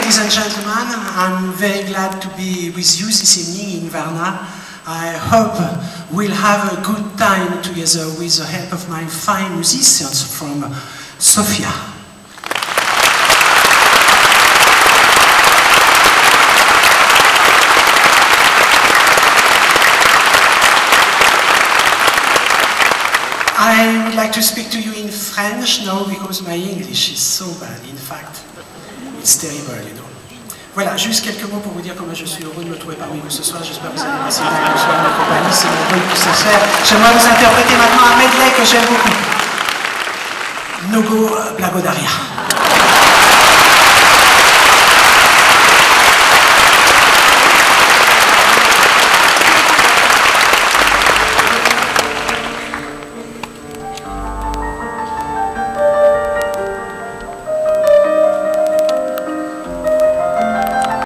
ladies and gentlemen, I'm very glad to be with you this evening in Varna. I hope we'll have a good time together with the help of my fine musicians from Sofia. I would like to speak to you in French now because my English is so bad. In fact, it's terrible, you know. Voilà, juste quelques mots pour vous dire comment je suis heureux de me trouver parmi vous ce soir. J'espère que vous allez passer une agréable soirée en ma compagnie. C'est mon rôle pour ce faire. J'aimerais vous interpréter maintenant un medley que j'aime beaucoup. Mnogo Blagodaria.